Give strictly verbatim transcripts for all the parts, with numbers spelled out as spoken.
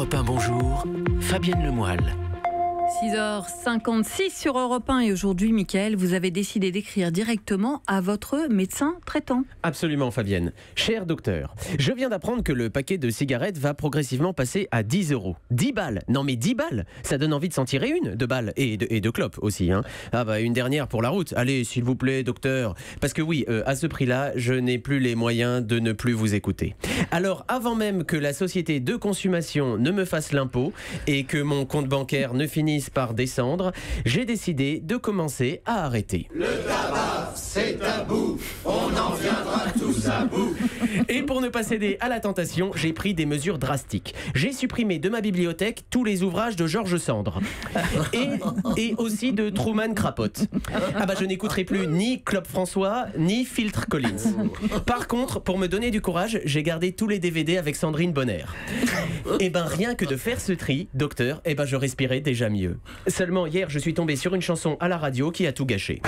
Europe un, bonjour, Fabienne Lemoyle. six heures cinquante-six sur Europe un et aujourd'hui, Mickaël, vous avez décidé d'écrire directement à votre médecin traitant. Absolument, Fabienne. Cher docteur, je viens d'apprendre que le paquet de cigarettes va progressivement passer à dix euros. dix balles. Non mais dix balles. Ça donne envie de s'en tirer une, de balles. Et de, et de clopes aussi. Hein. Ah bah une dernière pour la route. Allez, s'il vous plaît, docteur. Parce que oui, euh, à ce prix-là, je n'ai plus les moyens de ne plus vous écouter. Alors, avant même que la société de consommation ne me fasse l'impôt et que mon compte bancaire ne finisse par descendre, j'ai décidé de commencer à arrêter. Le tabac, c'est tabou, on en viendra tous à bout. Et pour ne pas céder à la tentation, j'ai pris des mesures drastiques. J'ai supprimé de ma bibliothèque tous les ouvrages de Georges Sand et, et aussi de Truman Crapote. Ah bah je n'écouterai plus ni Claude François ni Filtre Collins. Par contre, pour me donner du courage, j'ai gardé tous les D V D avec Sandrine Bonner. Et ben rien que de faire ce tri, docteur, et ben je respirais déjà mieux. Seulement hier, je suis tombé sur une chanson à la radio qui a tout gâché.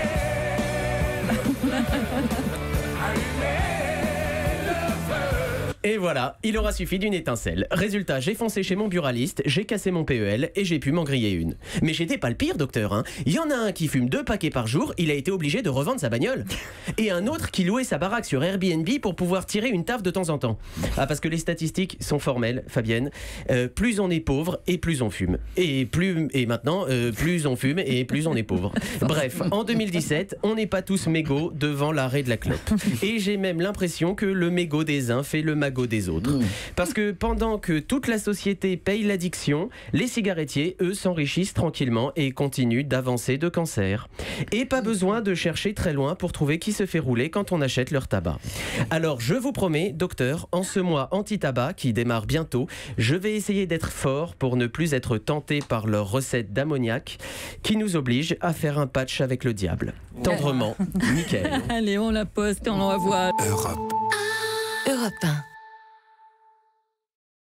Et voilà, il aura suffi d'une étincelle. Résultat, j'ai foncé chez mon buraliste, j'ai cassé mon P E L et j'ai pu m'en griller une. Mais j'étais pas le pire, docteur. Hein. Il y en a un qui fume deux paquets par jour, il a été obligé de revendre sa bagnole. Et un autre qui louait sa baraque sur Airbnb pour pouvoir tirer une taffe de temps en temps. Ah, parce que les statistiques sont formelles, Fabienne. Euh, plus on est pauvre et plus on fume. Et, plus, et maintenant, euh, plus on fume et plus on est pauvre. Bref, en deux mille dix-sept, on n'est pas tous mégots devant l'arrêt de la clope. Et j'ai même l'impression que le mégot des uns fait le magot des autres. Mmh. Parce que pendant que toute la société paye l'addiction, les cigarettiers, eux, s'enrichissent tranquillement et continuent d'avancer de cancer. Et pas besoin de chercher très loin pour trouver qui se fait rouler quand on achète leur tabac. Alors, je vous promets, docteur, en ce mois anti-tabac qui démarre bientôt, je vais essayer d'être fort pour ne plus être tenté par leur recette d'ammoniac qui nous oblige à faire un patch avec le diable. Tendrement, nickel. Allez, on la poste et on l'envoie. Europe. Europe un.